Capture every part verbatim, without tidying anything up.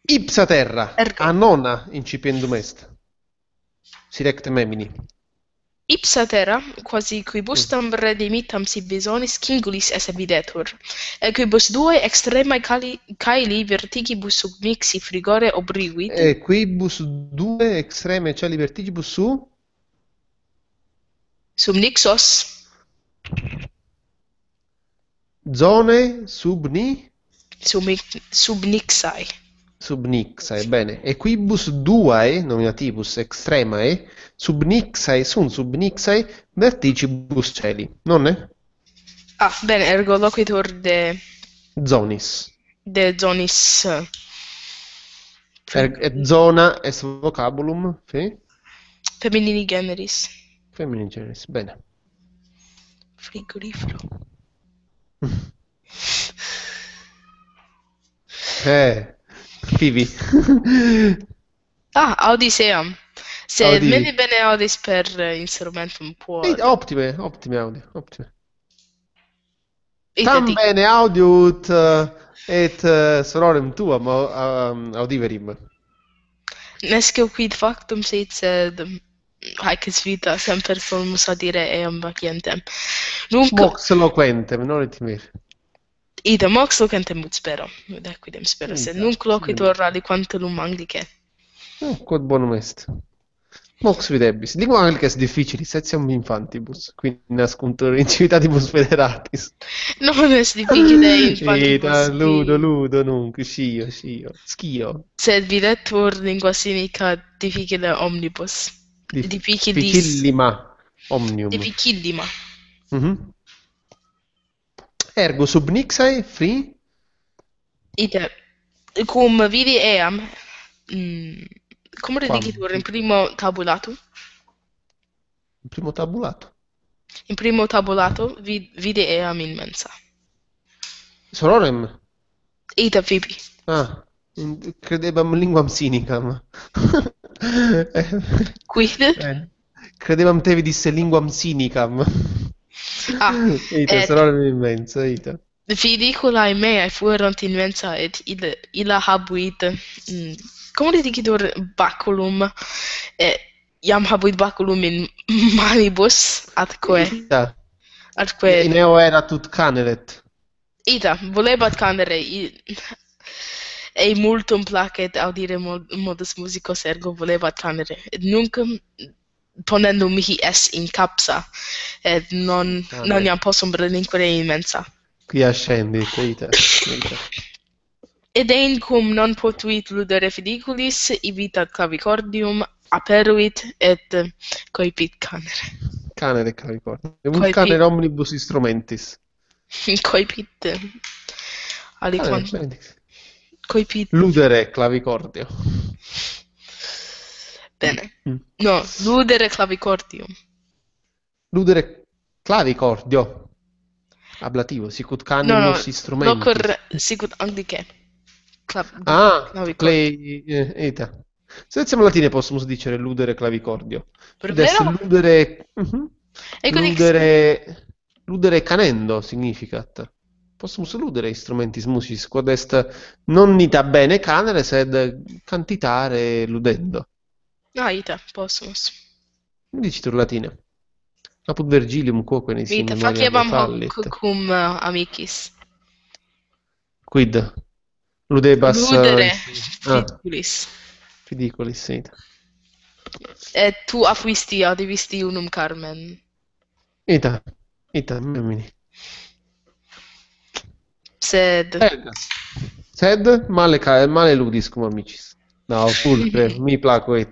Ipsa terra, Ergo. a nona incipiendum est. Sirecte memini. Ipsa terra, quasi Mm. quibustam redimitam si visonis cingulis esse videtur, et quibus duae extremae cali, caeli vertigibus submixi frigore obriguit, E quibus due extreme celi vertigibus su subnixos zone subni submi- subnixae, subnixae, bene. E quibus duae, nominativus extremae, subnixae sunt subnixae vertigibus celi, non è? ah, bene, ergo loquitur de, Zonis. de zonis uh, Er, et zona est vocabulum fe? feminini generis, Femini generis, bene. frigorifero. Eh, Fivi. Ah, Audiseam. Sed Audi. mene bene audis per uh, instrumentum Eh, quod Ottime, ottime audio, ottime. Tam itetic. bene audiut eh, et eh, sororem tuam au- um, audiverim. Nescio quid factum sit, sed haec est vita, semper solmus adire eam vacientem. Nunc, Mox loquentem, non timere. ida mox locentem ut spero, ut equidem spero, sed Ita, nunc loquitur bene. aliquantulum Anglicae. Oh, quod bonum est. Mox videbis. Lingua anglica est difficilis, etiam infantibus, qui nascunt incivitatibus federatis. Non est difficile Ita, infantibus ludo, qui, ludo, nunc, scio, scio, schio. sed videtur lingua sinica difficile omnibus. Dif- Difficilis, Difficillima omnium. difficillima. Mhm. Ergo subnixae free Ite, cum vidi eam, mm, cum quam redicitur in primo tabulatum? primo tabulato. In primo tabulato vid, vide eam in mensa. Sororem. Ita Phoebe. Ah, in- credebam linguam sinicam. Eh, Quid? bene. Credebam te disse linguam sinicam. Ah, Ita, et sororem immensa, ita. fidiculae meae fuerunt in mensa et illa, illa habuit, mm, cum redicitur baculum, et iam habuit baculum in manibus, atque, Ita. atque, In eo erat ut caneret. ita, volebat canere, i- ei multum placet audire mod, modus musicos, ergo volebat canere, et nunc ponendum mihi es in capsa, et non, Ah, non beh. iam possum relinquere in mensa. Qui ascendit, ita. Ita. Ed ein cum non potuit ludere fidiculis, ibitat clavicordium, aperuit, et coipit canere. Canere clavicordium. Vult Coipit, canere omnibus instrumentis. coipit, Canere, aliquant, benedictis. coipit, Ludere clavicordio. bene. Mm. No, ludere clavicordium. Ludere clavicordio. Ablativo, sicut No, no, canimus instrumentis. locur sicut Anglicae. Clav Ah, clavicordium. clay, eh, eta. Se etiam latine possumus dicere ludere clavicordio. Per Id est vero? ludere, mhm, Ego dix, ludere, ludere canendo significat. Possumus ludere instrumentis musicis, quod est non ita bene canere, sed cantitare ludendo. ah, ita, possumus. Dicitur latine. Apud Vergilium quoque ne in Ita, memoria me faciebam hoc fallit. cum uh, amicis. Quid? Ludebas Ludere eh, ah, fidiculis. fidiculis, ita. Et tu afuisti audivisti unum Carmen. Ita, ita, memini. Sed, Sed, sed male, ca- male ludis cum amicis. No, pulcre, mi placuit.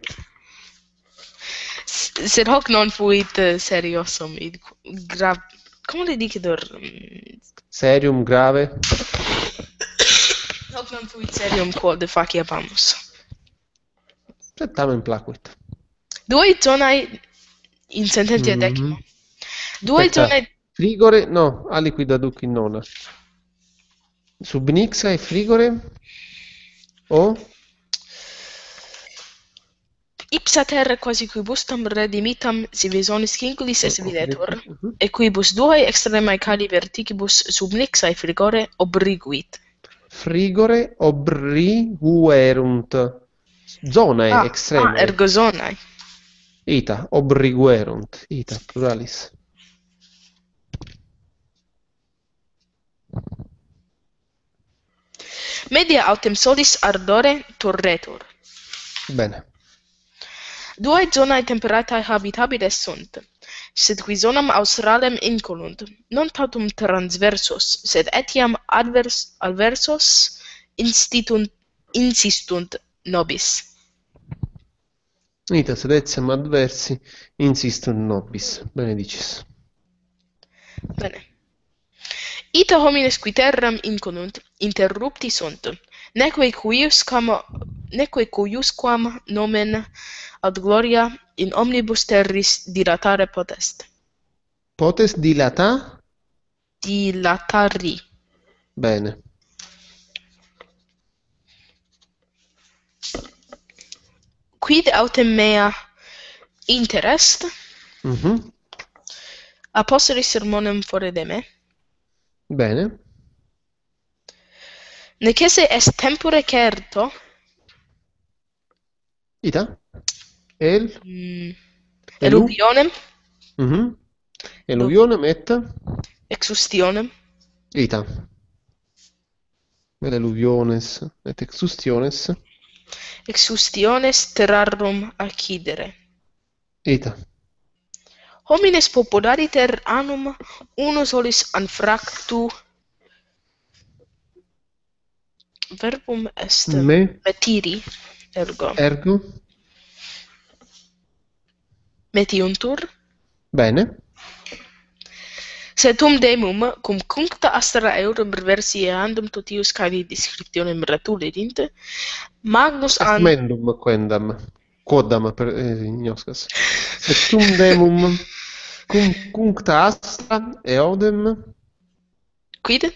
sed hoc non fuit uh, seriosum, id grav... Cum le dicitur? Mm, Serium grave. Hoc non fuit serium quod faciabamus. Sed tamen placuit. Duae zonae in sententia decima. Mhm. Duae Aspetta, zonae... frigore, no, aliquid aduc in nona. Subnixa e frigore? O? Ipsa terra quasi quibustam redimitam si visonis cingulis esse videtur, Mhm. e quibus duae extremae cali verticibus subnixae frigore obriguit. Frigore obriguerunt. Zonae, Ah, ah, extremoe. ergo zonae. Ita, obriguerunt. Ita, pluralis. Media autem solis ardore torretur. Bene. Duae zonae temperatae habitabiles sunt, sed qui zonam australem incolunt, non tautum transversos, sed etiam advers, adversos institunt, insistunt nobis. Ita, sed etiam adversi insistunt nobis. Benedicis. Bene. Ita homines qui terram incolunt, interrupti sunt, neque cuiusquam, neque cuiusquam nomen ad gloria in omnibus terris dilatare potest. Potes dilata? Dilatari. Bene. Quid autem mea interest, Mhm. apostoli sermonem fore de me, Bene. necesse est tempore certo, Ita? El? mm, Elu? eluvionem, Mhm. Eluvionem et? exustionem, Ita. Eluviones et exustiones. exustiones terrarum accidere. Ita. Homines populariter annum uno solis anfractu verbum est Me? metiri, ergo Ergo? metiuntur, Bene. sed tum demum cum cuncta astra eorum reversi eandum totius caeli descriptionem ratulirint, magnus Est an mendum quendam. Quodam per eh, ignoscas. Et tum demum cum cuncta astra eodem quid?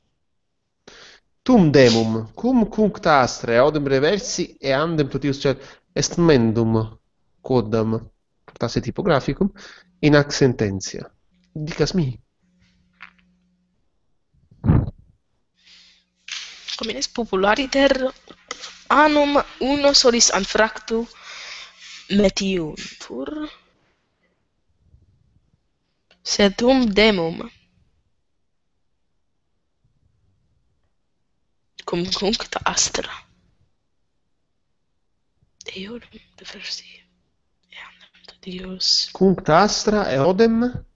tum demum cum cuncta astra eodem reversi eandem totius cel est mendum quodam portasse typographicum in ac sententia. Dicas mi. Homines populariter annum uno solis anfractu metiuntur, sed tum demum cum cuncta astra eorum reversi eandem totius Cuncta astra eodem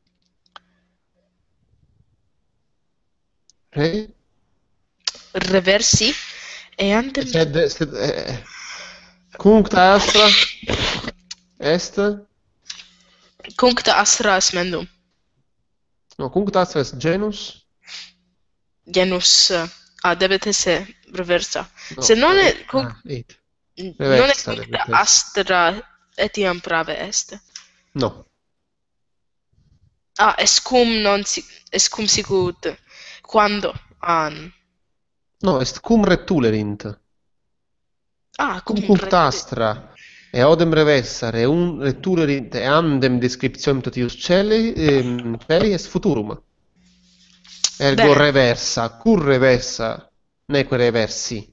re reversi eandem sed, sed eh, cuncta astra est cuncta astra est mendum. no cuncta astra est genus Genus, ah, debet esse reversa. no, Se non eh, è, cum- ah, it. non è Reversa cuncta debet esse. astra etiam prave est. No. Ah, est cum non si, est cum sicut quando an. No, est cum retulerint. Ah, cum Cum cuncta re- astra eodem reversa reun retulerint eandem descriptionem totius celi, ehm, celi est futurum. Ergo Bene. reversa, cur reversa, neque reversi.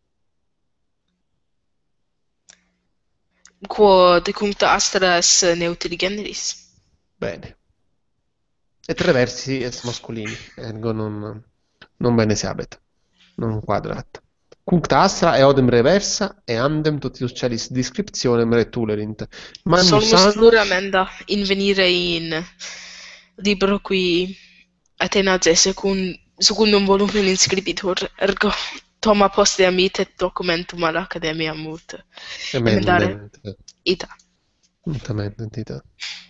Quod cuncta astra est neutri generis. Bene. Et reversi est masculini, ergo non, non bene seabet, non quadrat. Cuncta astra eodem reversa eandem totius celis descriptionem retulerint. Magnus Solmus annos pluram enda invenire in libro qui Atenae secund, secundum volumum inscribitur, ergo Toma poste amitet documentum ad academia mut. Emendare emendent. ita. Emendent ita.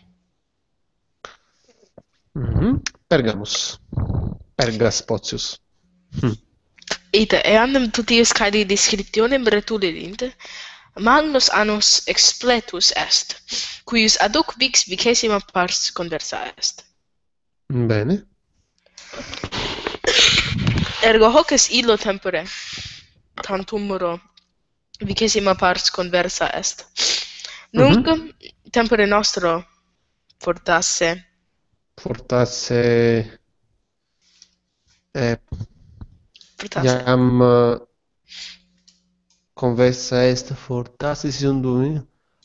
Mhm. Pergamus. Pergas potius. Hm. Ita, eandem totius caeli descriptionem retulerint, Magnus annus expletus est, cuius aduc vix vicesima pars conversa est. Bene. Ergo hoc est illo tempore, tantumero vicesima pars conversa est. Nunc Mhm. tempore nostro fortasse Fortasse eh, Fortasse. Iam eh, conversa est fortasse si sunt due.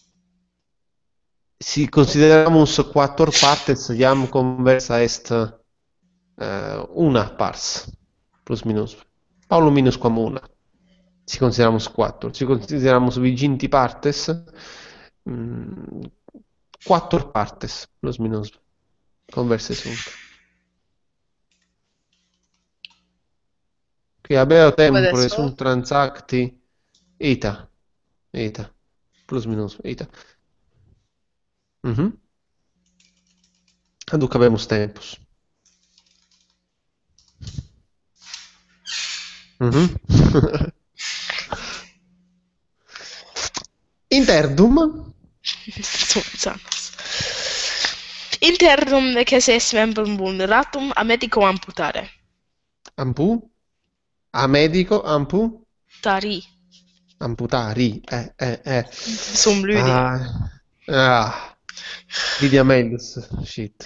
Si consideramus quattor partes, iam conversa est eh, una pars, plus minus. Paulo minus quam una. Si consideramus quattor. Si consideramus viginti partes, mm, quattor partes, plus minus. Converse sunt. Qui habeo tempore Adesso sunt transacti ita. Ita. Plus minus ita. Mhm. Aduc habemus tempus. Mhm. Interdum. Sanos. Interdum neces est membrum vulneratum a medico amputare. Ampu. A medico. Ampu. Tari. Amputari. Eh, eh, eh. Sum lydi. Ah. Ah. Lydia Mendes. Shit.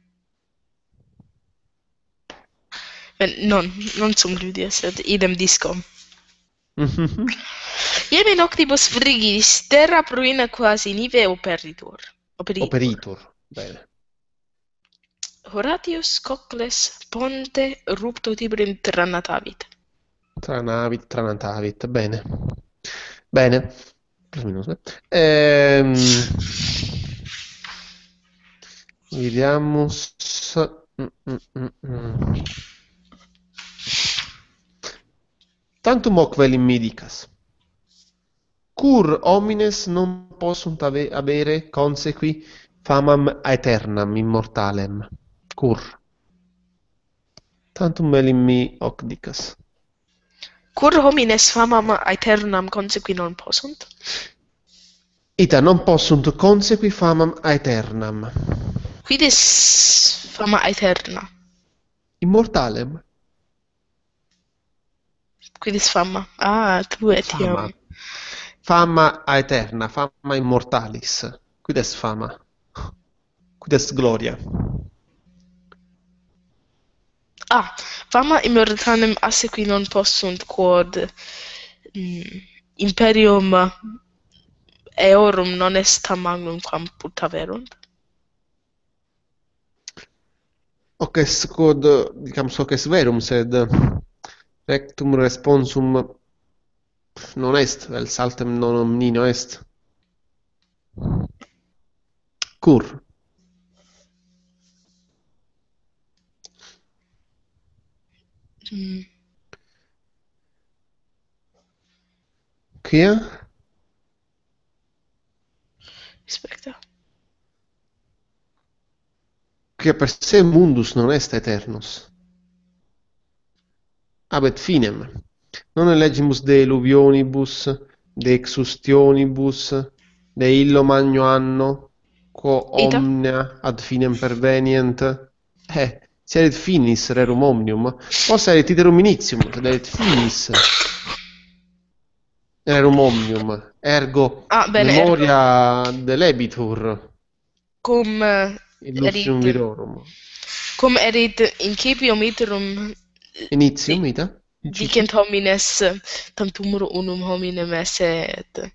Eh, Non, non sum lydi, sed idem disco. Mhm. Iemi noctibus frigis terra pruina quasi nive operitur. Operitur. Operitur. Bene. Horatius Cocles ponte rupto Tibrim tranatavit. Tranavit, tranatavit. Bene. Bene. Plus minus, eh. Ehm, Vediamus. Mm, mm, mm, mm. Tantum hoc velim mi dicas. Cur homines non possunt ave- avere consequi famam aeternam immortalem. Cur. Tantum velim mi hoc dicas. Cur homines famam aeternam consequi non possunt? Ita non possunt consequi famam aeternam. Quidis fama aeterna? Immortalem. Quidis fama? Ah, tu etiam. Fama. Fama aeterna, fama immortalis. Quid est fama? Quid est gloria? Ah, fama immortalem assequi non possunt quod mm, imperium eorum non est tam magnum quam putaverunt. Hoc est quod, dicamus, hoc est verum, sed rectum responsum non est, vel saltem non omnino est. Cur? Mm. Quia? Specta. Quia per se mundus non est aeternus. Habet finem. Non elegimus de eluvionibus, de exustionibus, de illo magno anno, quo Ita? omnia ad finem pervenient. Eh, si erit finis rerum omnium, post erit iterum initium, sed erit finis rerum omnium, ergo Ah, bene, ergo. memoria delebitur Cum eh, illustrium erit, virorum. cum erit incipium iterum Initium, ita? dicent homines tantumur unum hominem esse et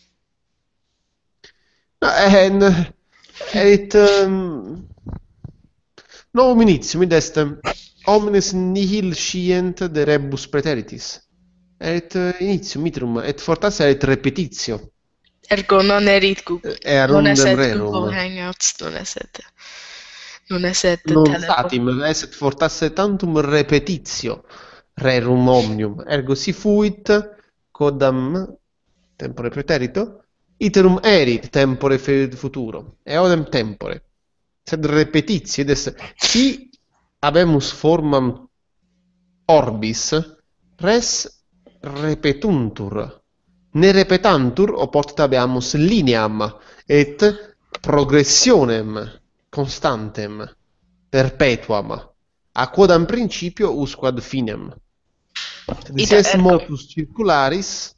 No, eh, erit um, novum initium, id est omnes nihil scient de rebus praeteritis. Erit initium iterum, et fortasse erit repetitio. ergo non erit Google. Ear Non undem esset rerum. Google Hangouts, non esset. Non esset Non telephone. statim, esset fortasse tantum repetitio rerum omnium. Ergo si fuit quodam tempore praeterito, iterum erit tempore fe- futuro, eodem tempore. Sed repetitio, id est, si habemus formam orbis, res repetuntur. Ne repetantur, oportet habeamus lineam, et progressionem constantem, perpetuam, a quodam principio usque ad finem. Sed si Ita, est ergo. motus circularis,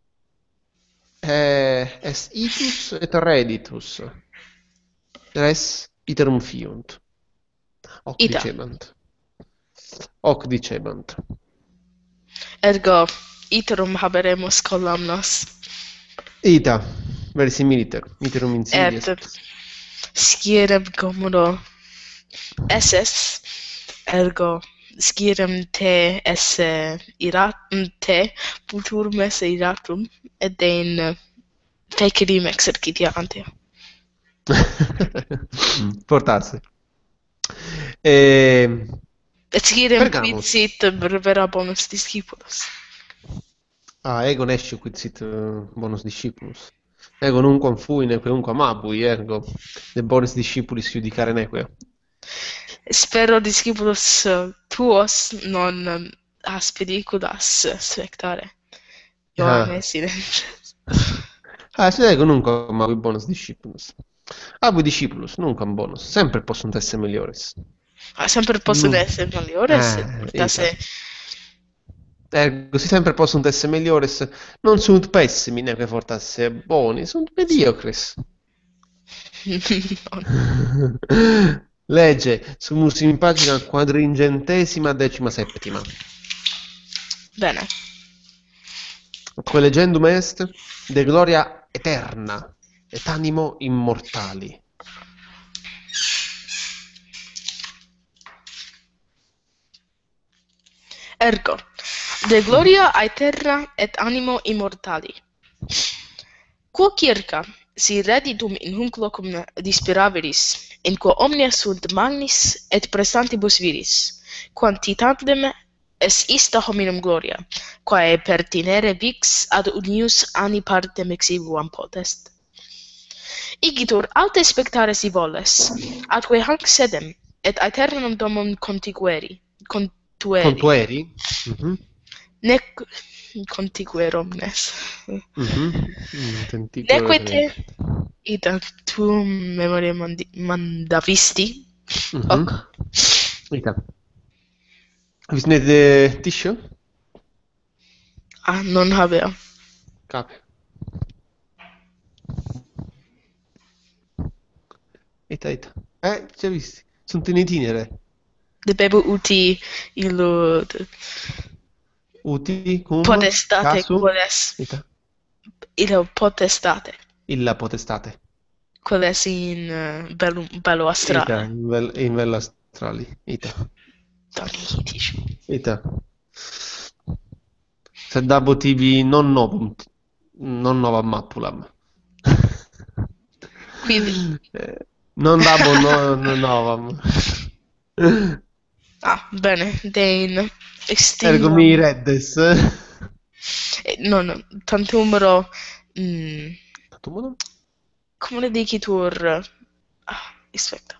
eh, est itus et reditus. Res iterum fiunt. Hoc Ita. dicebant. Hoc dicebant. Ergo iterum haberemus columnas. Ita, verisimiliter, iterum insidies. Et scirem commodo esses, ergo scirem te esse iratum te, futurum esse iratum, et dein fecerim exercitiantia. Portarsi. E... Et scirem Pergamus. quid sit brevera bonus discipulos. Ah, ego nescio quid sit uh, bonus discipulus. Ego nunquam fui neque unquam abui, ergo de bonis discipulis judicare neque. Spero discipulos uh, tuos non um, as pediculas uh, spectare. Ioannes in Ah, se ego nunquam abui bonus discipulus. Abui discipulus, nunquam bonus. Sempre possunt esse meliores. Ah, sempre possono Nu- essere migliores, Eh, da ita. se Ergo, si sempre possunt esse meliores, non sunt pessimi, neque fortasse boni, sunt mediocres. non. Legge, sumus in pagina quadringentesima decima settima. Bene. Quae legendum est de gloria eterna et animo immortali. Ergo, de gloria aeterna et animo immortali. Quo circa si reditum in hunc locum disperaveris, in quo omnia sunt magnis et prestantibus viris, quantitatem es ista hominum gloria, quae pertinere vix ad unius ani partem exiguam potest. Igitur alte spectare si volles, atque hanc sedem, et aeternum domum contigueri, contueri, Contueri? Mhm, nec contiguere omnes. mhm. Mm, tenticulo Neque retenere. te, ita, tu memoria mandi- mandavisti, Mhm. hoc, Ita. Visnete tiscio? ah, non habea. Cape. Ita, ita. Eh, ci hai visti? Sunt in itinere. Debebu uti illud Uti, cum, potestate casu, quales, ita. illo potestate, Illa potestate. quales in uh, bellum, bello Ita, astrale. in, vel, in vella astrali. Ita. Tani tiscio. Ita. Sed dabo tibi non novum, non novam mapulam. Quid, Eh, non dabo no, no novam. ah, bene, dein Ergo extingam, mi reddes. eh, non, tantumero, mm, Tantum come le dicitur, ah, aspetta.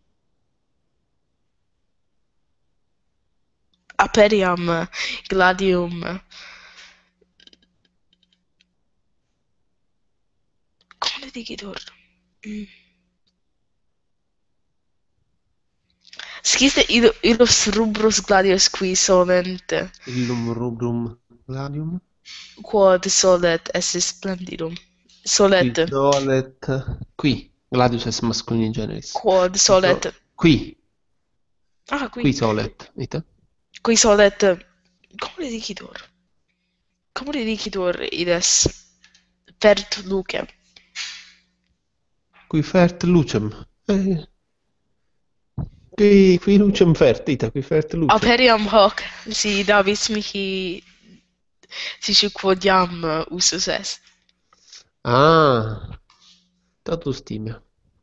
Aperiam gladium, come le dicitur? Mm. Sciste illo- illus rubros gladius qui solent, illum rubrum gladium. quod solet esse splendidum. Qui Solet, solet. Qui. Gladius est masculini generis. quod Qui solet, so- Qui. ah, Qui qui, solet. Ita. qui solet, come le dicitur? Come le dicitur ides pert lucem? Qui fert lucem. Eh. Qui, qui lucem fert. Ita. Qui fert lucem. Aperiam hoc, si Davis mihi, si quodiam uh, usus est. Ah. Totus timia.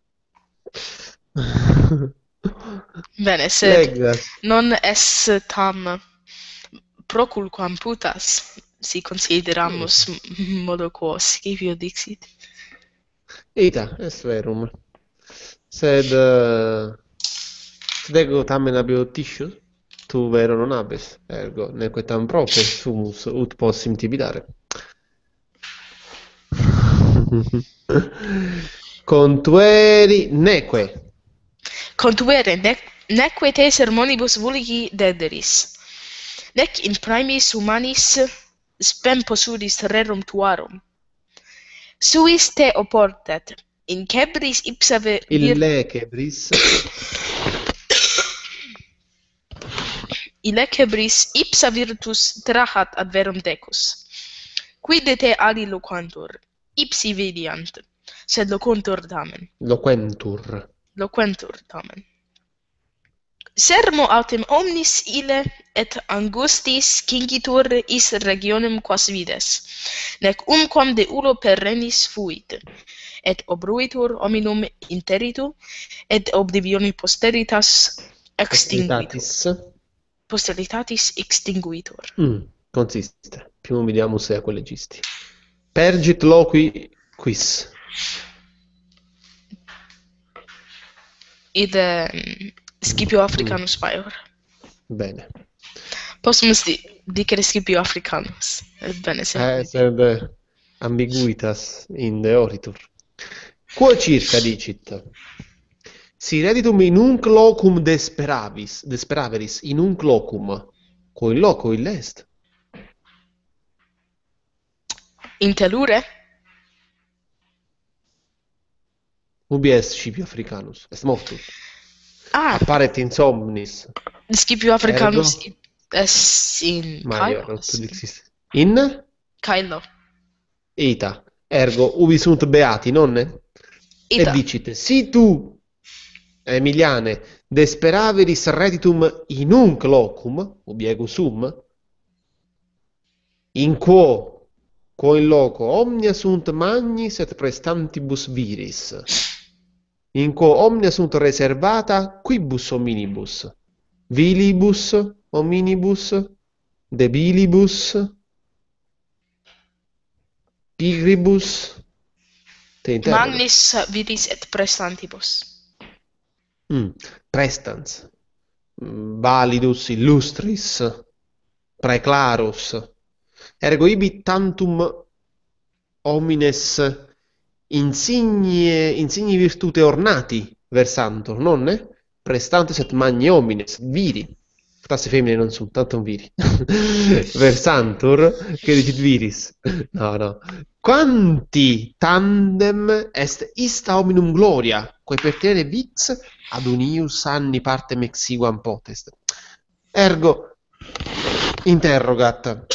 Bene, sed Leggas. non est tam proculquam putas, si consideramus m- modo quo Scipio dixit. Ita, est verum. Sed, uh, sed ego tamen habeo titius, tu vero non habes, ergo, neque tam prope sumus ut possim tibi dare. Contueri neque. Contuere, nec, neque te sermonibus vulgi dederis, nec in primis humanis spem possudis rerum tuarum. Suis te oportet, in cebris ipsa ve- vir... Ille quebris. Ilecebris ipsa virtus trahat ad verum decus. Quid te ali loquantur, ipsi vidiant, sed loquuntur tamen. Loquentur. Loquentur tamen. Sermo autem omnis ille et angustis cingitur is regionem quas vides, nec umquam de ulo perennis fuit, et obruitur hominum interitu, et obdivioni posteritas extinguitur. Posteritatis. Posteritatis extinguitur. Mm, consiste. Primo vediamus ea collegisti. Pergit loqui quis. Id um, Scipio Africanus paior. Bene. Possumus di dicere Scipio Africanus. Et bene, Eh, sed ambiguitas in deoritur. Quo circa dicit? Si reditum in unc locum desperavis, desperaveris, in unc locum, quo in loco ille est? In tellure? Ubi est Scipio Africanus? Est mortus. Ah, Apparet in somnis. Scipio Africanus Ergo? est in Maior, Cairo. tu dixis. In? Cailo. Ita. Ergo, ubi sunt beati, nonne? Ita. E dicit, si tu, Emiliane, desperaveris reditum in unc locum, ubi ego sum, in quo, quo in loco, omnia sunt magnis et prestantibus viris, in quo omnia sunt reservata quibus hominibus, vilibus, hominibus, debilibus, pigribus, te interrogo. Magnis viris et prestantibus. Mm. Prestans, mm, validus, illustris, praeclarus, ergo ibi tantum homines insigne, insigni virtute ornati versantur, nonne? Prestantes et magni homines, viri, classe femmine non sunt, tantum viri, versantur, che dicit viris, no, no, quanti tandem est ista hominum gloria, quae pertinere vix ad unius anni partem exiguam potest. Ergo, interrogat,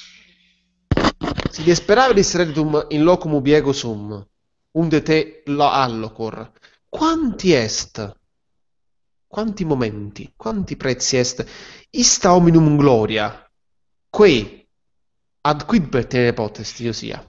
si desperaveris reditum in locum ubi ego sum, unde te lo allocor, quanti est, quanti momenti, quanti prezi est, ista hominum gloria, quae ad quid pertinere potest, Iosia?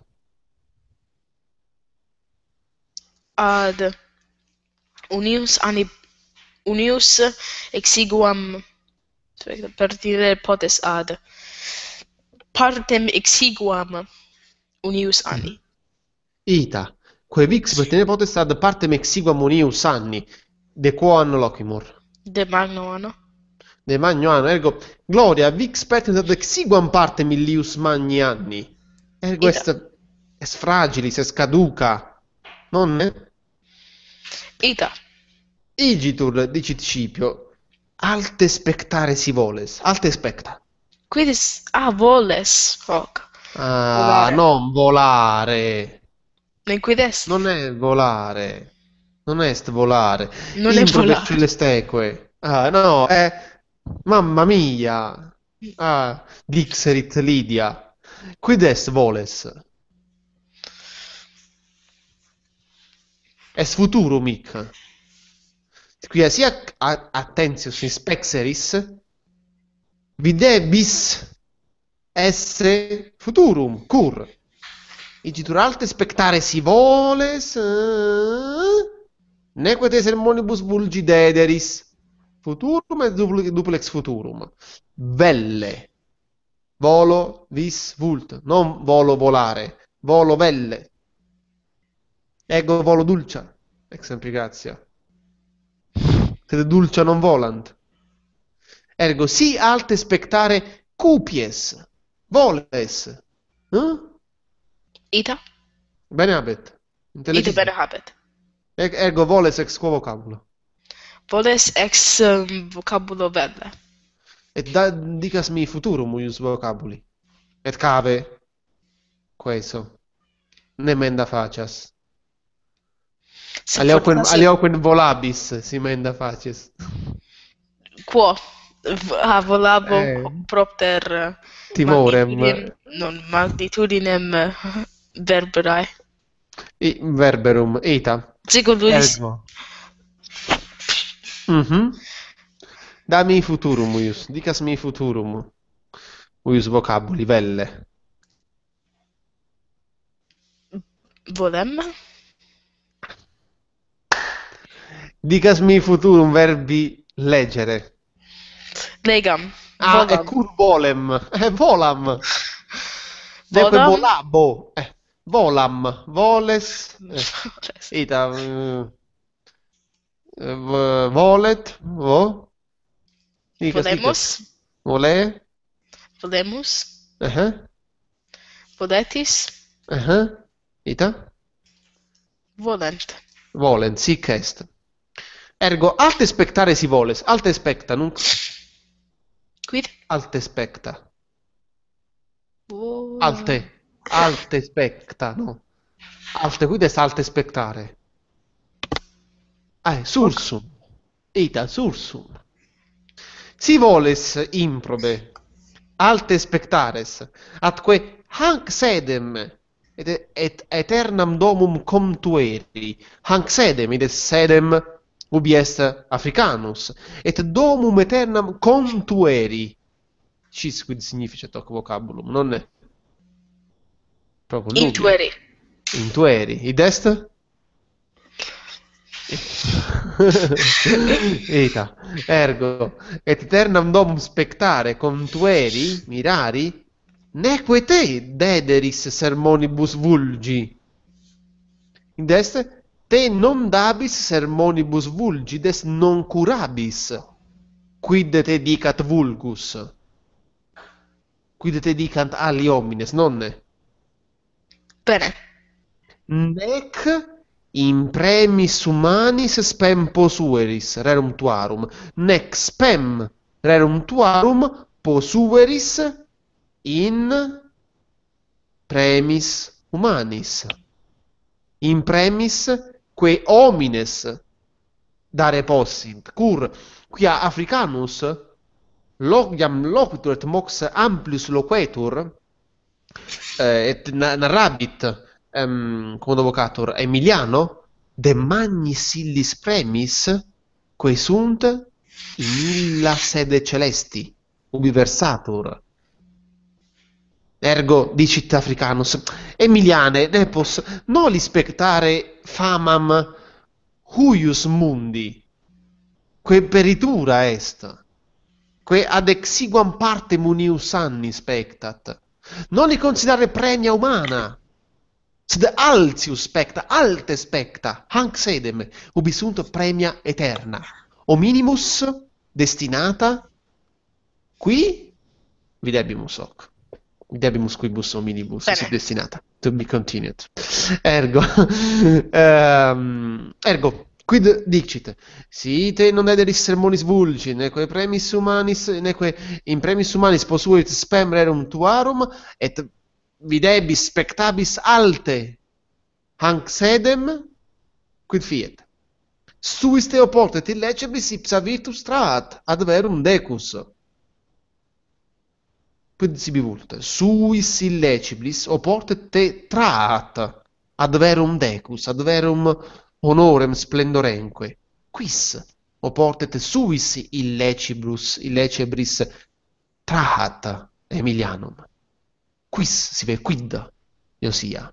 Ad unius anni unius exiguam pertinere potest ad partem exiguam unius anni. Ita, quae vix pertinere potest ad partem exiguam unius anni, de quo anno locimur? De magno anno. De magno anno, ergo, gloria, vix pertinere ad exiguam partem illius magni anni, ergo Ita. est, est fragilis, est caduca, nonne? Ita. Igitur, dicit Scipio, alte spectare si voles, alte specta. Quidis ah voles hoc. Ah, Volare. non volare, Ne quid est? non è volare, non est volare. Non è Intro volare. celesteque. Ah, no, è, mamma mia, ah, dixerit Lydia, quid est voles? Est futurum hic. Quia sia attentius in spexeris, videbis esse futurum, cur. Igitur alte spectare si voles, eh, neque te sermonibus vulgi dederis, futurum et dupl- duplex futurum. Velle, volo vis vult, non volo volare, volo velle. Ego volo dulcia, exempli gratia. Sed dulcia non volant. Ergo si alte spectare cupies, voles. Eh? Ita. Bene habet. Ita Intelligis. bene habet. Er- Ergo voles ex quo vocabulo. Voles ex um, vocabulo velle. Et da, dicas mi futurum uius vocabuli. Et cave queso. Ne menda facias. Se Alioquem, fortasse- alioquem volabis si menda facies. Quo? V- ah, volavo Eh, propter timorem. magnitudinem, non magnitudinem verberae. I, verberum. Ita. Sigur Luis, Ergo. Mhm. Dami futurum, uius. Dicas mi futurum. Uius vocabuli, velle. volem, Dicas mi futurum, verbi leggere. legam, Ah, e volam, cur volem. Eh, volam. Neque volam, volabo. Eh, volam. Voles. Eh, voles, ita. eh, eh, v- volet. Vo. Dicas, dicas. volemus, Vole. volemus, Uh-huh. voletis, Uh-huh. Ita. volent. Volent, sic est. Ergo, alte spectare si voles. Alte specta, nunc. Quid? Alte specta. Vo- Alte. Alte specta, no. Alte, quid est alte spectare? Eh, sursum. Ita, sursum. Si voles improbe, alte spectares, atque hanc sedem, et, et aeternam domum comtueri, hanc sedem, id est sedem, ubi est Africanus, et domum aeternam contueri. Cis quid significat hoc vocabulum, non è? Proprio nulla. Intueri. Intueri. Id est? Eta, ergo, et eternam domum spectare contueri, mirari, neque te dederis sermonibus vulgi. Id est, te non dabis sermonibus vulgi, des non curabis, quid te dicat vulgus, quid te dicant ali homines, nonne? Bene. Nec in premis humanis spem posueris rerum tuarum, nec spem rerum tuarum posueris in premis humanis. In premis que homines dare possint, cur quia Africanus logiam loquitur et mox amplius loquetur, eh, et na- narrabit um, quono vocator Emiliano de magnis illis premis quae sunt in illa sede celesti ubi versatur. Ergo dicit Africanus, Emiliane nepos noli spectare famam huius mundi, quae peritura est, quae ad exiguam parte munius anni spectat, noli considerare premia umana, sed altius specta, alte specta, hanc sedem, ubi sunt premia eterna, hominimus destinata, qui videbimus hoc. Debimus quibus hominibus Bene. sit destinata. To be continued. Ergo, ehm, ergo, quid dicit? Si te non dederis sermonis vulgi, neque premis humanis, neque in premis humanis posuit spem rerum tuarum, et videbis spectabis alte, hanc sedem, quid fiet? Suis te oportet illecebis ipsa virtus traat, ad verum decus. Quid sibi vult? Suis illeciblis oportet te traat ad verum decus, ad verum honorem splendorenque. Quis oportet suis illecibrus, illecebris traat Emilianum? Quis sive quid iosia?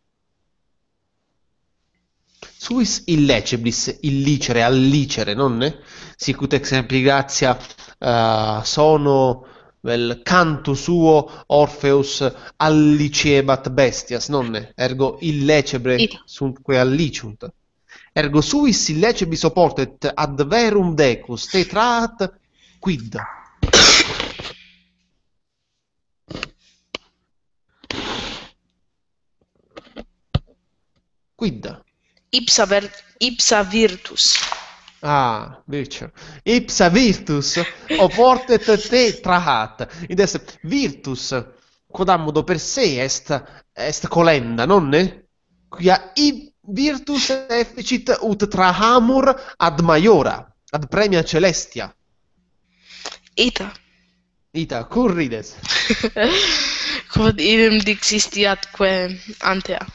Suis illeciblis, illicere, allicere, nonne? Sicut exempli gratia uh, sono vel canto suo Orpheus allicebat bestias, nonne? Ergo illecebre Ita. sunt quae alliciunt. Ergo suis illecibis oportet ad verum decus te traat quid? Quid? Ipsa, ver- ipsa virtus. Ah, virtue. Ipsa virtus oportet te trahat. Id est virtus, quodammodo per se est, est colenda, nonne? Quia i virtus efficit ut trahamur ad maiora, ad premia celestia. Ita. Ita, currides. Quod idem dixistiatque antea.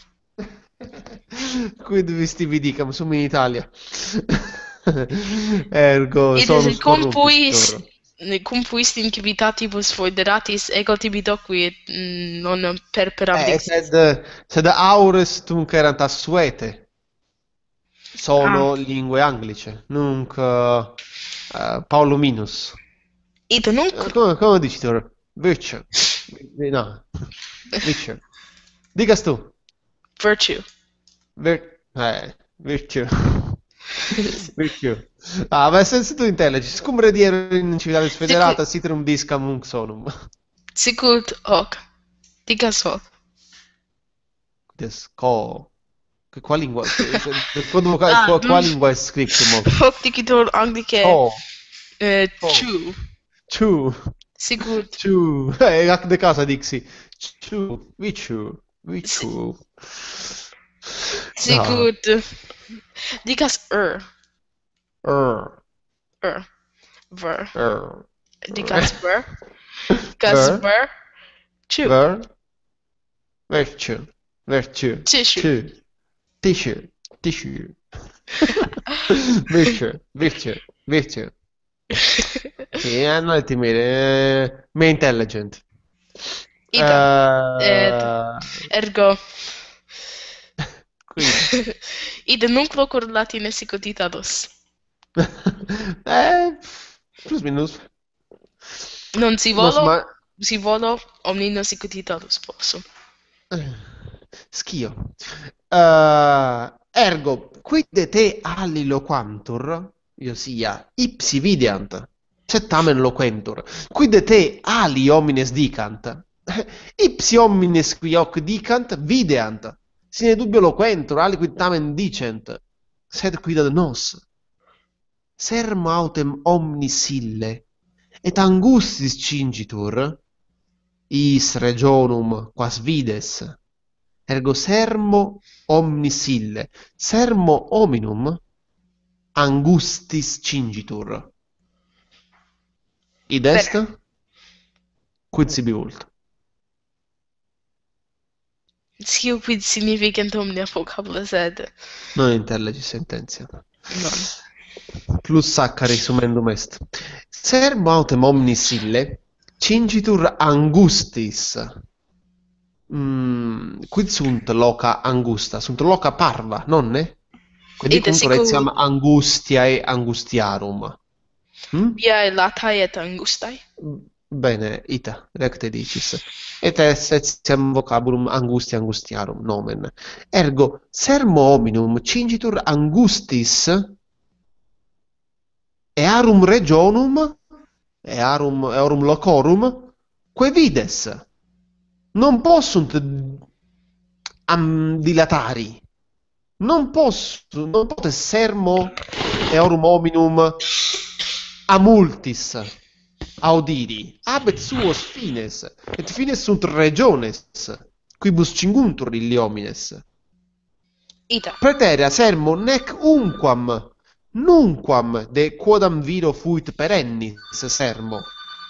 Quid vistivi dicam sum in Italia. Ergo Id sonus cum puis corrumpitur. cum puis incivitatibus foederatis ego tibi doqui et mm, non perperam Eh, dixis. sed, sed aures tunc erant assuete. Ah, Sono lingue anglice, nunc uh, uh, Paolo Minus. ita nunc Eh, come, come dici tu? Virtue. Eh, No, virtue. Dicas tu. virtue. Vir- eh, virtue. Virtue. Ah, ma senza tu intelligis. Cum rediero in civitatis Sicut, federata, citerum discam nunc sonum. sicut hoc. Dicas hoc. Des, co. Che- Qua lingua, che- che- quando- qua, Ah, qua- qua non lingua è scriptum hoc? hoc dicitur anglice Co. eh, Co. chu. Ciu. Sicut Ciu. Eh, ac de casa dixi. Ciu. Viciu. si- Viciu. Ah. sicut dicas er. Er. Er. Ver. Er. Dicas ver. Dicas Ver. ver. Chu. Ver. Virtue. Virtue. Tissue. Ciu. Tissue. Tissue. Virtue. Virtue. Virtue. Sì, eh, non ti mire. Eh, me intelligent. Ita. Et Eh, ergo. quindi. Ida nunc locur latine sicut itados. Eh, plus minus. Non si Nos volo, ma... si volo omnino sicut itados possum. eh, Schio. Eh, ergo, quid de te ali loquantur, io sia, ipsi videant, sed tamen loquentur. Quid de te ali homines dicant, eh, ipsi homines qui hoc dicant, videant. Sine dubio loquentur, ali quid tamen dicent, sed quid ad nos. Sermo autem omnis ille, et angustis cingitur, is regionum quas vides. Ergo sermo omnis ille, sermo hominum angustis cingitur. Id est? Bene. Quid sibi vult? Scio quid significant omnia vocabula sed Non intellegis sententia. non. Plus saccari sumendum est. Sermo autem omnis ille, cingitur angustis. Mm, quid sunt loca angusta? Sunt loca parva, nonne? Quindi Ita cum etiam sicut angustiae angustiarum. Mm? viae latae et angustae. Bene, ita, recte dicis. Et es etiam vocabulum angustia angustiarum, nomen. Ergo, sermo hominum cingitur angustis earum regionum, earum, eorum locorum, que vides. Non possunt am dilatari. Non possu, non potes sermo eorum hominum a multis audiri. Habet suos fines, et fines sunt regiones, quibus cinguntur illi homines. Ita. Praeterea sermo nec unquam, nunquam de quodam viro fuit perennis sermo.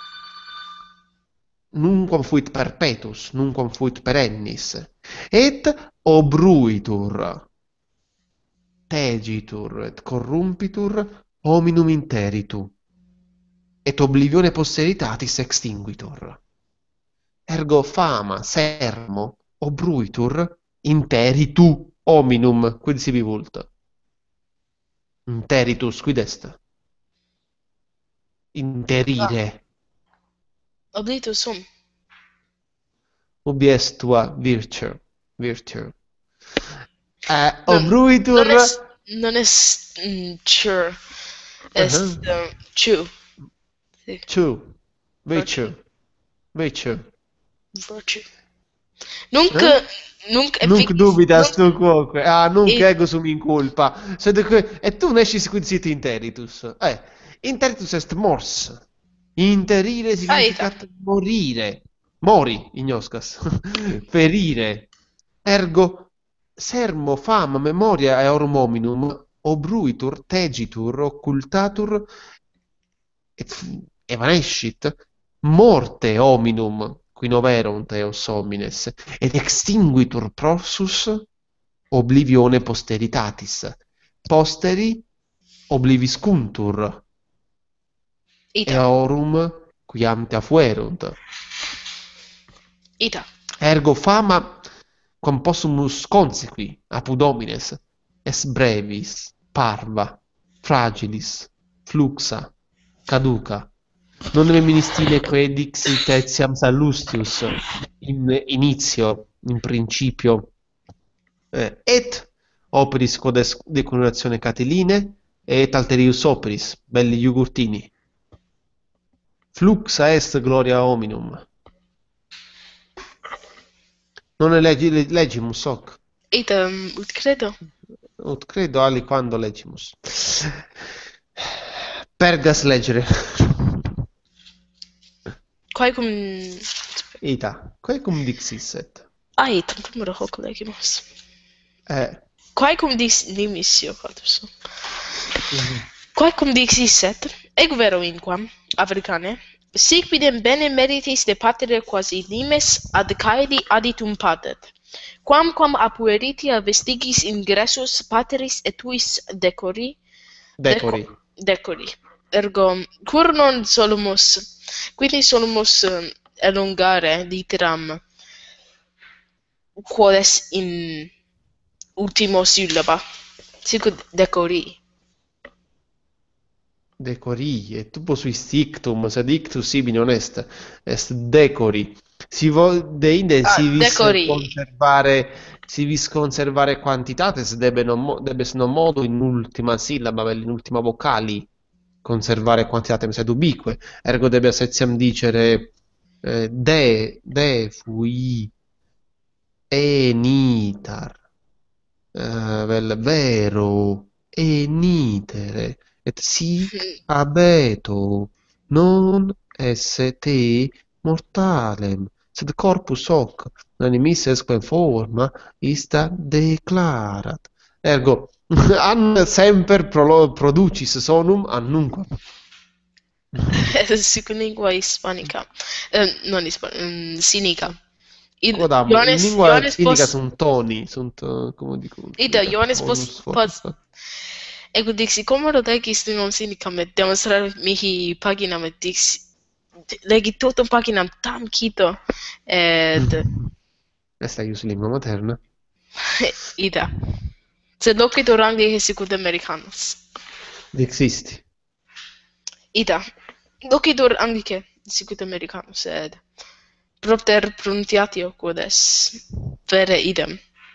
Nunquam fuit perpetus, nunquam fuit perennis. Et obruitur, tegitur, et corrumpitur hominum interitu, et oblivione posteritatis extinguitur. Ergo fama, sermo, obruitur, interitu hominum, quid sibi vult? Interitus, quid est? Interire. Oblitus sum. Ubi est tua virtue? Virtue. Eh, Non, obruitur... non est non est mm, sure. Est Uh-huh. um, chu. Si. Ciu. Virtue. Virtue. Virtue. Nunc Eh? nunc Nunc efficis dubitas nunc tu quoque. Ah, nunc e ego sum in culpa. Sed que... Et tu nescis quid sit interitus. Eh, interitus est mors. Interire ah, ita. significat morire. Mori, ignoscas. Ferire. Ergo, sermo, fama, memoria eorum hominum obruitur, tegitur, occultatur, et evanescit, morte hominum qui noverunt eos homines, et extinguitur prorsus oblivione posteritatis. Posteri obliviscuntur, Ita. eorum quiam te affuerunt. Ita. Ergo fama quam possumus consequi apud homines es brevis, parva, fragilis, fluxa, caduca. Non me ministine quae dixit etiam Sallustius in initio, in principio, eh, et operis codes decolorazione Catiline et alterius operis, belli Iugurtini. Fluxa est gloria hominum. Non ne leggi, le- legimus hoc. Ita, um, ut credo. Ut credo aliquando legimus. Pergas legere. Quae cum... Ita, quae cum dixisset? Ai, tantum hoc legimus. Eh, Quae cum dix dimissio, quatus. Quae cum dixisset, ego vero inquam, Africane, sic videm bene meritis de patere quasi limes ad caedi aditum patet, quamquam a pueritia vestigis ingressus pateris et tuis decori, decori. deco- decori. Ergo, cur non solumus, quindi solumus eh, elongare literam quod est in ultimo syllaba, sicut decori. Decori, et tu posuis dictum, sed ictus sibi non est, est decori. Si vo, deinde Ah, si vis decori. conservare, si vis conservare quantitates, debe non, mo- debes non modo in ultima sillaba, vel in ultima vocali, conservare quantitatem sed ubique. Ergo debes etiam dicere eh, de, de fui, enitar, eh, vel vero, enitere, et sic abeto, non esse te mortalem, sed corpus hoc, animis esque forma, ista declarat. Ergo, an semper prolo- producis sonum annunquam. Sic in lingua hispanica. Eh, non hispanica, mm, sinica. Id Quodam, in Ioannes, lingua Ioannes cinica post, sunt toni, sunt, uh, come dicunt, ida, ita, Ioannes tonus post, post, fortis. ego dixi, commodo decis lingua sinicam et demonstrare mihi paginam et dixi, legi totum paginam tam cito, et Est eius lingua materna. ida. Sed loquitur Anglicae sicut Americanus. Dixisti. Ida. Loquitur Anglicae sicut Americanus, sed propter pronunciatio quod est vere idem.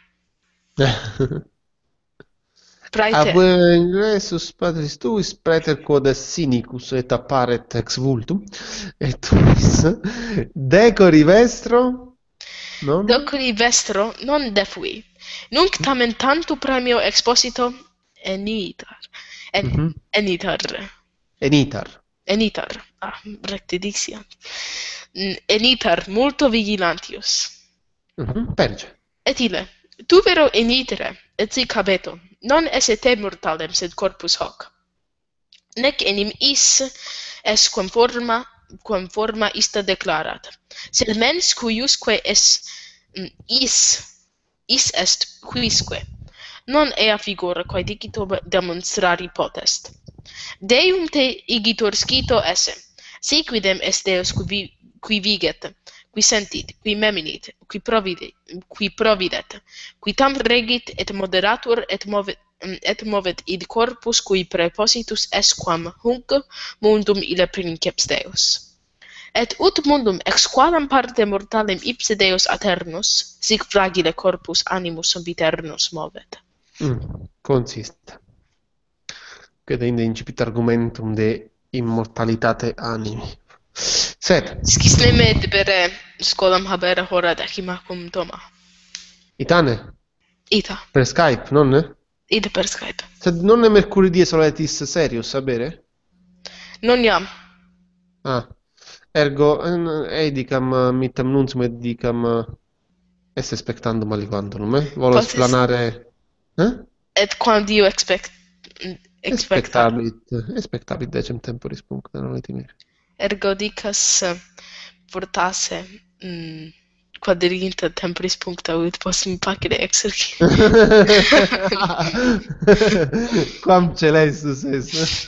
Praete. Ab ingressus patris tuis praeter quod est sinicus et apparet ex vultum, et tuis decori vestro, non? Doculi vestro non defui. Nunc tamen tanto premio exposito enitar. En, Mhm. enitar. Enitar. Enitar. Ah, recte dixiant. Mm, Enitar multo vigilantius. Mhm. Perge. Et ille, tu vero enitere, et sic habeto, non esse te mortalem, sed corpus hoc. Nec enim is est quam forma, quam forma ista declarat. Sed mens cuiusque est mm, is, is est quisque. Non ea figura quae dicito demonstrari potest. Deum te igitur scito esse. Sic videm est Deus qui, vi, qui viget, qui sentit, qui meminit, qui providet, qui providet, qui tam regit et moderatur et movet, et movet id corpus cui prepositus est quam hunc mundum ille princeps Deus. Et ut mundum ex qualam parte mortalem ipse Deus aternus, sic fragile corpus animus sempiternus movet. Mm. Consiste. Quid inde incipit argumentum de immortalitate animi. Sed, Scis neme debere scolam habere hora decima cum Toma. itane, Ita, per Skype, non? ita per Skype. Sed non è mercuridi soletis serius, sapere? Non iam. Ah, ergo, en- eidicam mittam nuncium et dicam eh, esse spectandum aliquantum, eh? Volo Potes- esplanare... Eh? Et quam Dio expect expectat. Expectabit, expectabit decem temporis puncta, non et timere. ergo dicas portase mm, quadriginta temporis puncta ut possim facere exercit. Quam celestus es.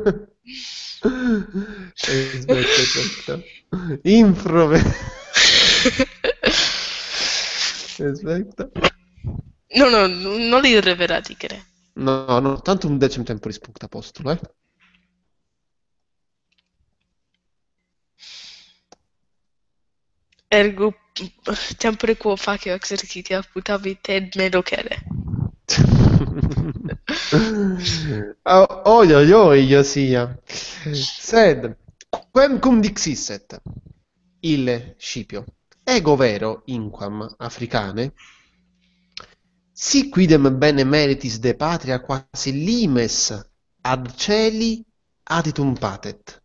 Aspetta, aspetta. Infrove. Aspetta. No, no, non li reverà dicere. No, no, tanto un decim temporis puncta postulo, eh. Ergo tempore quo facio exercitia putavit ed me docere. Oh, oi, oi, oi, io sia. Sed, quem cum dixisset, ille Scipio, ego vero inquam Africane, si quidem bene meritis de patria quasi limes ad celi aditum patet.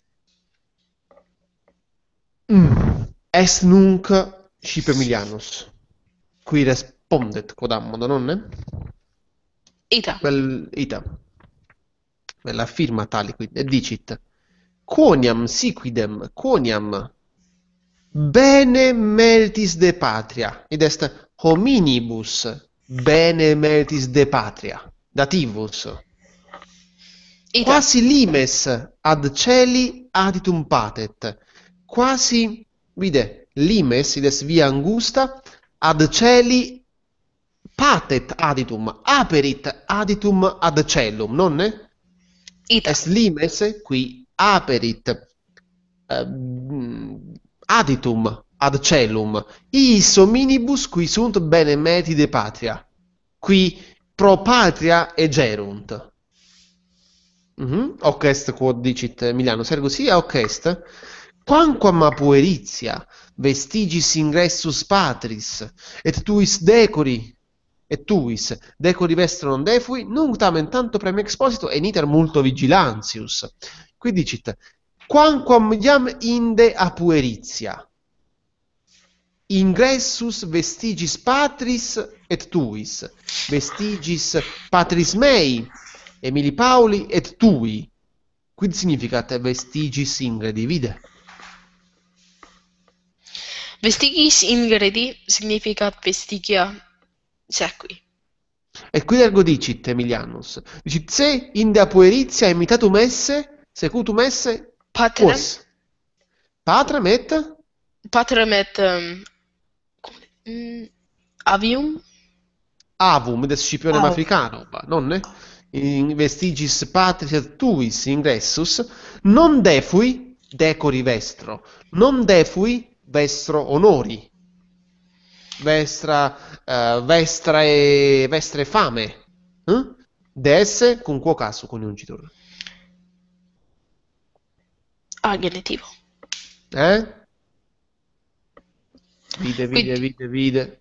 Mm. Est nunc Scipio Emilianus, qui respondet quodammodo, nonne? Ita. Quel ita. Quella firma tali quid, e dicit, quoniam siquidem, quoniam bene meritis de patria, id est hominibus bene meritis de patria, dativus, Ita. quasi limes ad celi aditum patet, quasi, vide, limes, id est via angusta, ad celi patet aditum, aperit aditum ad celum, nonne? Ita. Est limes qui aperit eh, aditum ad celum, iis hominibus qui sunt bene meriti de patria, qui pro patria egerunt. Mhm. Hoc est quod dicit Emilianus, ergo sia hoc est, quamquam pueritia vestigis ingressus patris, et tuis decori, et tuis decori vestro non defui, nunc tamen tanto premio exposito, et niter multo vigilantius. Qui dicit, quamquam iam inde a pueritia ingressus vestigis patris et tuis, vestigis patris mei, Emili Pauli et tui, quid significat vestigis ingredi, vide? Vestigis ingredi significat vestigia sequi. Et quid ergo dicit Emilianus? Dicit, se inde a pueritia imitatum esse, secutum esse, Patrem, quos? Patrem et? patrem et um, mm, avium? Avum, id est Scipionem Av. Africanum, nonne? In vestigis patris et tuis ingressus, non defui decori vestro, non defui vestro honori, vestra, eh, vestre, vestre fame, eh? De esse cum quo casu coniuncitur. Ah, genitivo. Eh? Vide, vide, Quindi, vide, vide.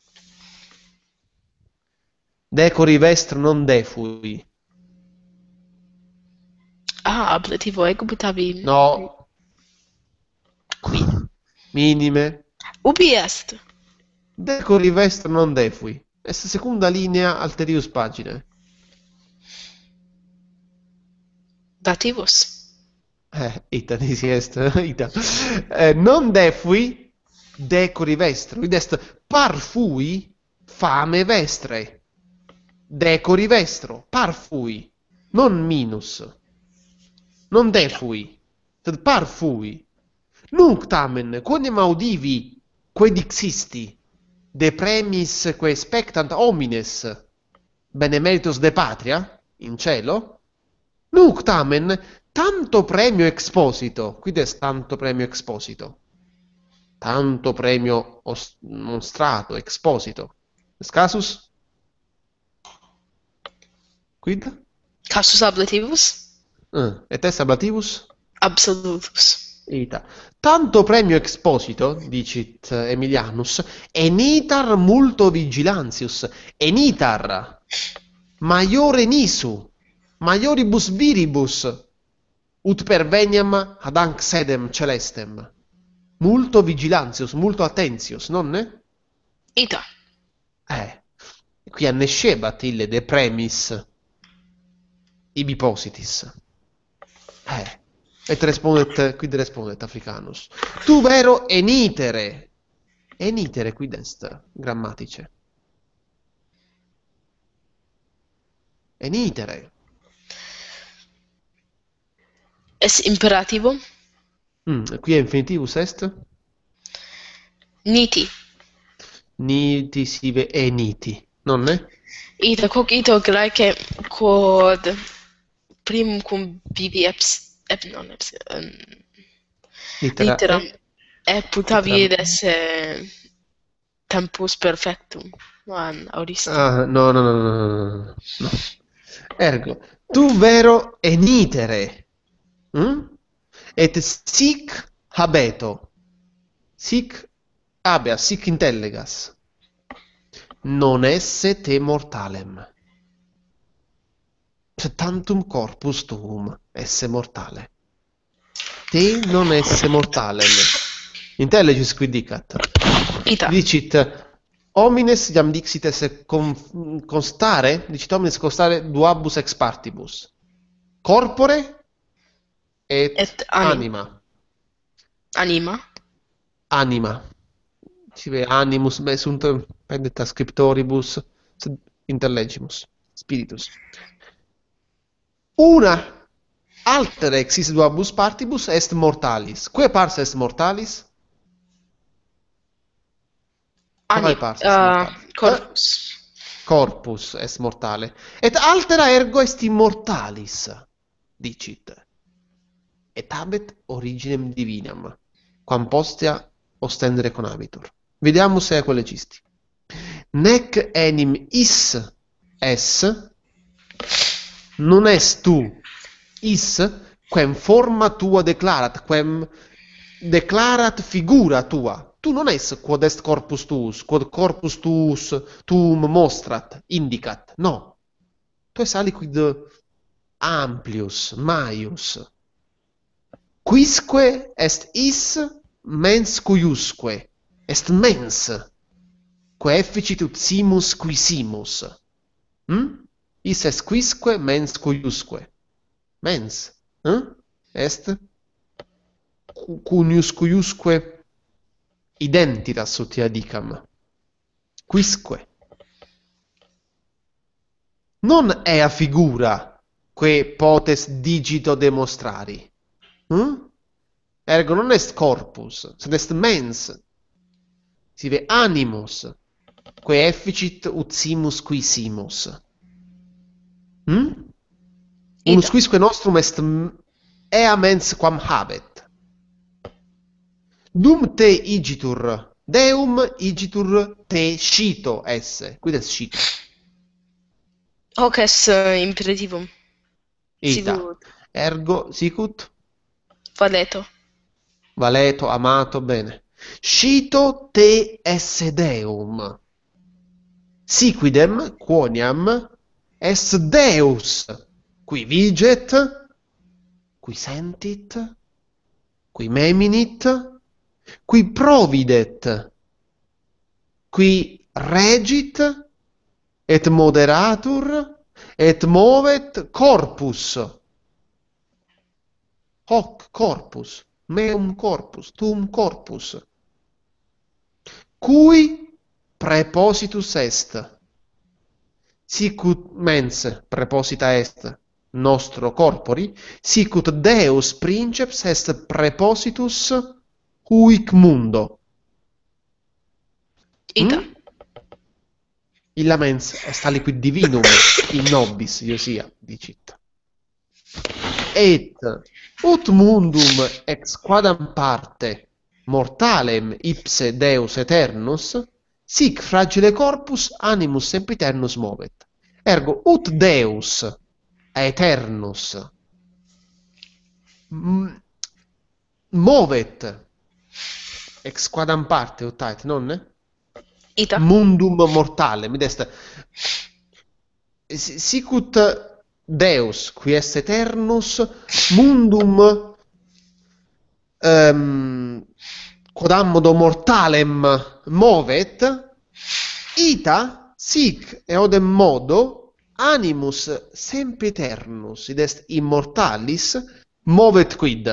Decori vestro non defui. ah, ablativo ego putavi. No. Qui. Minime. Ubi est? Decori vestro non defui. Est secunda linea alterius pagine. Dativus. Eh, ita disi est, ita. Eh, non defui decori vestro. Id est parfui fame vestre. Decori vestro, parfui, non minus. Non defui, sed parfui. Nunc tamen, quondam audivi quae dixisti de premis quae spectant homines benemeritos de patria in cielo, nunc tamen tanto premio exposito, quid est tanto premio exposito? Tanto premio os- mostrato, exposito. Est casus? Quid? Casus ablativus? Eh, et est ablativus? Absolutus. Ita. Tanto premio exposito, dicit Emilianus, enitar multo vigilantius, enitar maiore nisu, maioribus viribus, ut perveniam ad hanc sedem celestem. Multo vigilantius, multo attentius, nonne? Ita. Eh, qui annescebat ille de premis ibi positis. Eh. Et respondet, quid respondet Africanus. Tu vero enitere. Enitere, quid est grammatice. Enitere. Es imperativo. Mm, qui è infinitivus est? Niti. Niti sive eniti, non è? Ita cogito graece quod primum cum vivi eps, ep non eps, um, Litera litteram e. e putavi Litteram- esse tempus perfectum. An auristi. Ah, no, no, no, no, no, no, no, no. Ergo, tu vero enitere. Mm? Et sic habeto. Sic habeas, sic intellegas. Non esse te mortalem. Tantum corpus tuum esse mortale. Te non esse mortalem. Intellegis quid dicat. Ita. Dicit homines iam dixit esse con- constare, dicit homines constare duabus ex partibus. Corpore et, Et anim- anima. Anima. Anima. Sive animus me sunt pendet a scriptoribus sed intellegimus. Spiritus. Una altere existe duabus partibus est mortalis. Quae pars est mortalis? Quae Ani- pars est uh, mortalis? corpus. Corpus est mortale. Et altera ergo est immortalis, dicit. Et habet originem divinam, quam postea ostendere conabitur. Vediamo se è quell'ecisti. Nec enim is es, non est tu is, quem forma tua declarat, quem declarat figura tua. Tu non es quod est corpus tuus, quod corpus tuus tuum mostrat, indicat. No. Tu es aliquid amplius, maius. Quisque est is mens cuiusque. Est mens. Quae efficit ut simus qui simus. Hm? Is est quisque mens cuiusque. Mens. Hm? Est cunius cuiusque identitas ut ea dicam. Quisque. Non ea figura que potes digito demonstrari. Hm? Ergo non est corpus, sed est mens. Sive animus, quae efficit ut simus qui simus. Hm? Unus Ita. quisque nostrum est m- ea mens quam habet. Dum te igitur Deum, igitur te scito esse. Quid est scito? Hoc est uh, imperativum. Ita. Sicut Ergo, sicut, valeto. valeto, amato, bene. Scito te esse Deum. Siquidem, quoniam, est Deus, qui viget, qui sentit, qui meminit, qui providet, qui regit, et moderatur, et movet corpus. Hoc corpus, meum corpus, tuum corpus. Cui prepositus est. Sicut mens preposita est nostro corpori, sicut Deus princeps est prepositus huic mundo. Ita. Mm? Illa mens est aliquid divinum in nobis iosia, dicit. Et ut mundum ex quadam parte mortalem ipse Deus eternus, sic fragile corpus animus sempiternus movet. Ergo ut Deus aeternus m- movet ex quadam parte ut ait, nonne? Ita. Mundum mortalem, id est si- sicut Deus qui est eternus mundum um, quodammodo mortalem movet, ita sic eodem modo animus sempiternus id est immortalis Movet quid.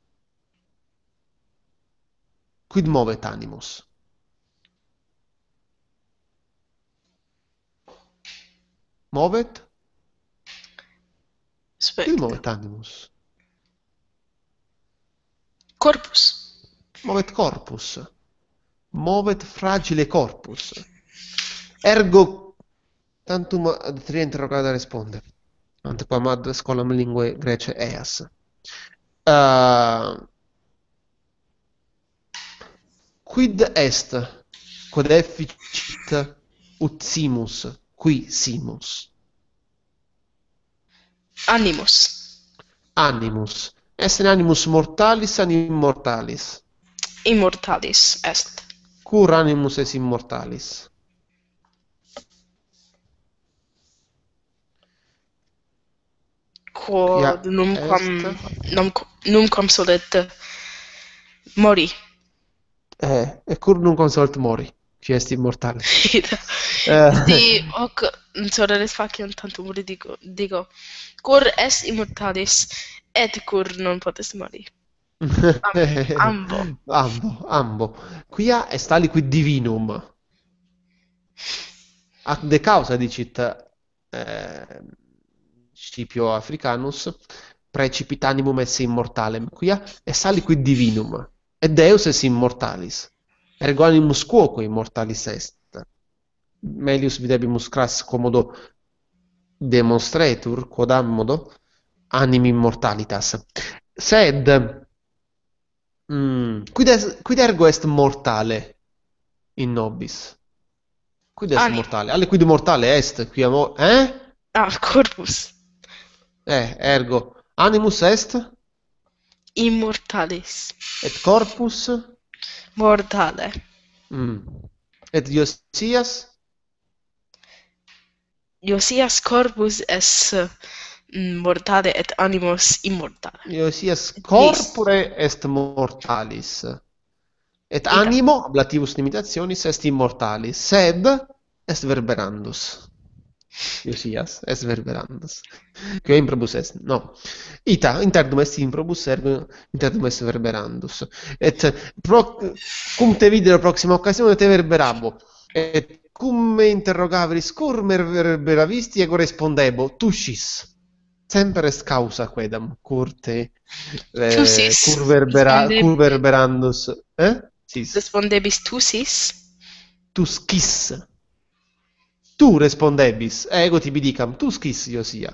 Quid movet animus. Movet? Quid Aspetta. movet animus. Corpus. Movet corpus. Movet fragile corpus. Ergo tantum ad tria interrogata responde. Antequam ad scholam linguae Grece eas. Uh, quid est quod efficit ut simus qui simus? Animus. Animus. Est in animus mortalis an immortalis? Immortalis est. Cur animus est immortalis? Quod Quia numquam, est? num, numquam solet mori. Eh, e cur nunquam solet mori, qui est immortale. Eh, Si hoc soleres faciam tantum ridico, digo, cur est immortalis, et cur non potest mori. Ambo. ambo, ambo. Quia est aliquid divinum. Ac de causa dicit eh, Scipio Africanus, precipit animum esse immortalem. Quia est aliquid divinum. Et Deus est immortalis. Ergo animus quoque immortalis est. Melius videbimus cras commodo demonstretur, quodammodo animi immortalitas. Sed mm, quid, est, quid ergo est mortale in nobis? Quid est Anima. mortale? Aliquid mortale est, quia mo- eh? Ah, corpus. Eh, ergo animus est Immortalis. et corpus Mortale. mm. Et Iosias Iosias corpus est mm, mortale et animus immortale. Iosias corpore est mortalis et Ita. animo ablativus limitationis est immortalis, sed est verberandus. Iosias est verberandus. Quia improbus est, no. Ita, interdum est improbus, ergo interdum est verberandus. Et pro, cum te videro proxima occasione te verberabo. Et cum me interrogaveris cur me verberavisti, ego respondebo, tušis. Semper est causa quedam, cur te, eh, Tu sis. cur, verbera, Respondeb- cur verberandus. Eh? Sis. Respondebis tu sis? Tu schis. Tu respondebis, ego tibi dicam, tu schis Iosia.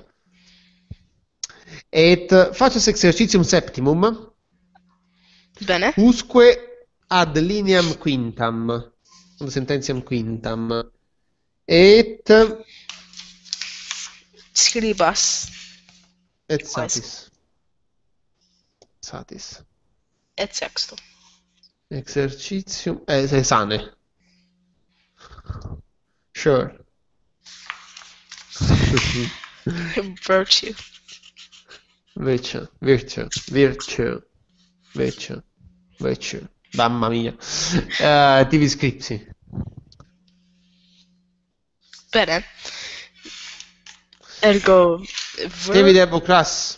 Et facias exercitium septimum, Bene. usque ad lineam quintam, ad sententiam quintam, et Scribas et satis. Satis. et sexto. Exercitium, eh, eh, sane. Sure. Virtue. Virtue, virtue, virtue, virtue, virtue. Mamma mia. Eh, tibi scripsi. Bene. Ergo Tibi ver, debo cras.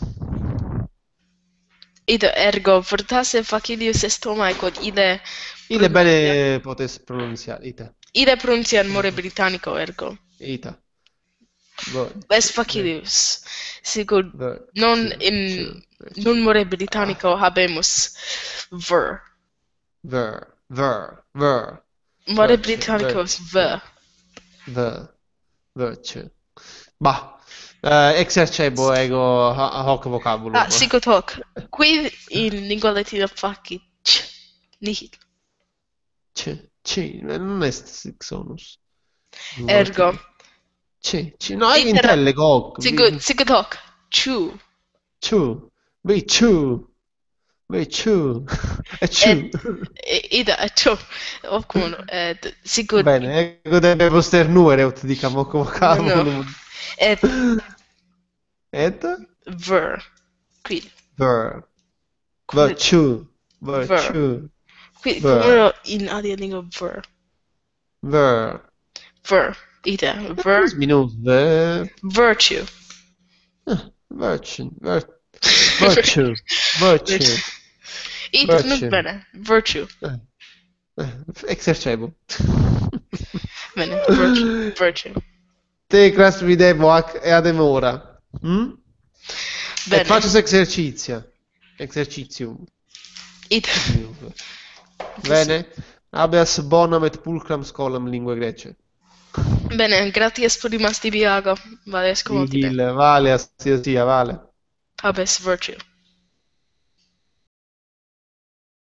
ida ergo vertasse facilius est homae quod ille Ile bene potes pronunciare. Ita. ille pronunciat more Britannico ergo. Ita. Ver, Est facilius. Sicut ver, non ver, in ver, non more Britannico habemus ver. ver, ver, ver, More Virtue, Britannico est virtue. ver. ver, virtue. Bah. Eh, exercebo ego ha- hoc vocabulum. Ah, sicut hoc. Quid in lingua latina facit c? Nihil. C, C, non est sic sonus. Ergo. C, C, no, ego Litera- intellego hoc. Sicut, sicut hoc. Ciu. Ciu, vi ciu, vi ciu, e ciu. E- Ida, et ciu. Hoc mono. Et sicut. Bene, ego debe posternuere, ut dicam hoc vocabulum. Et Et? ver. Quid. Ver. Quid. Virtue. Ver. Virtue. Quid. Ver. Ver. In alia lingua ver. Ver. Ver. Ida. Ver. Quis minus ver. Virtue. Ah, virtue. Vir... Virtue, virtue, It, non virtue. bene, virtue. Eh, eh, exercevo. Bene, virtue, virtue. Te class videvo ac- e ademora. Mm? E Bene, faccio esercizio. Exercitium. it. Bene? Habeas bonum et pulcram scolam lingue grece. Bene, grazie per rimasti Biago. Vale, scomote. Vigil, vale, assia, sia, vale. Habes virtue.